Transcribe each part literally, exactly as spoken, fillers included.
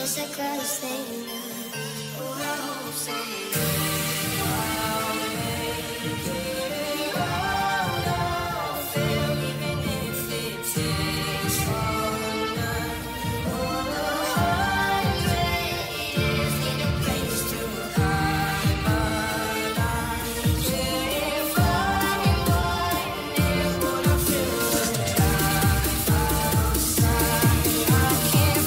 Just a girl saying, oh, I hope someday I'll make it out of here, even if it takes all night. Oh, a hundred years need a place to hide my life. If I'm wondering what I feel alive outside, I can't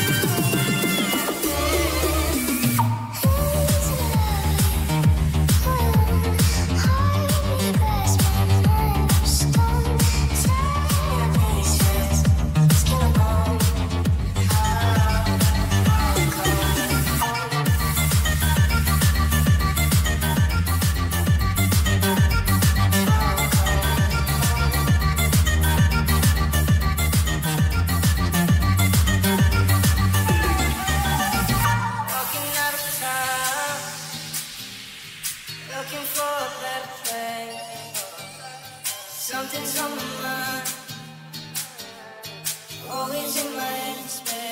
walking out of town, looking for a better place. Something's on my mind, always in my head space.